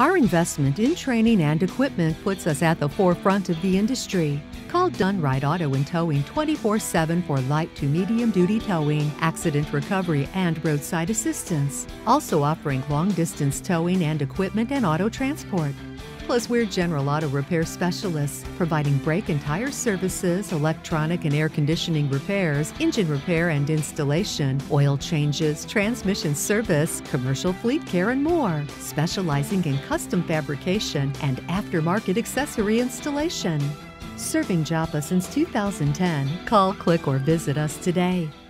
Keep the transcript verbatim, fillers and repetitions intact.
Our investment in training and equipment puts us at the forefront of the industry. Call Dunn Rite Auto and Towing twenty-four seven for light to medium duty towing, accident recovery, and roadside assistance. Also offering long-distance towing and equipment and auto transport. Plus, we're general auto repair specialists, providing brake and tire services, electronic and air conditioning repairs, engine repair and installation, oil changes, transmission service, commercial fleet care, and more, specializing in custom fabrication and aftermarket accessory installation. Serving Joppa since two thousand ten. Call, click, or visit us today.